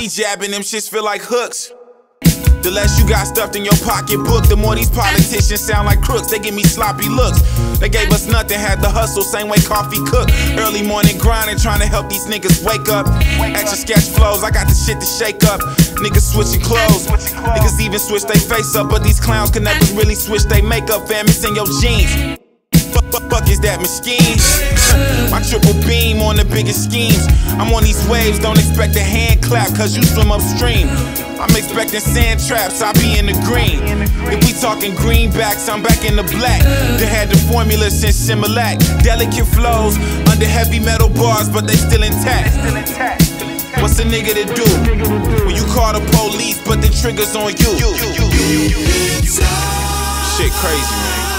be jabbing, them shits feel like hooks. The less you got stuffed in your pocketbook, the more these politicians sound like crooks. They give me sloppy looks. They gave us nothing, had to hustle, same way coffee cook. Early morning grinding, trying to help these niggas wake up. Extra sketch flows, I got the shit to shake up. Niggas switching clothes, niggas even switch they face up. But these clowns can never really switch they makeup, fam, it's in your jeans. Fuck is that mesquite? My triple beam on the biggest schemes. I'm on these waves, don't expect a hand clap, cause you swim upstream. I'm expecting sand traps, I be in the green. If we talking greenbacks, I'm back in the black. They had the formula since Similac. Delicate flows under heavy metal bars, but they still intact. What's a nigga to do when you call the police, but the trigger's on you? Shit crazy, man.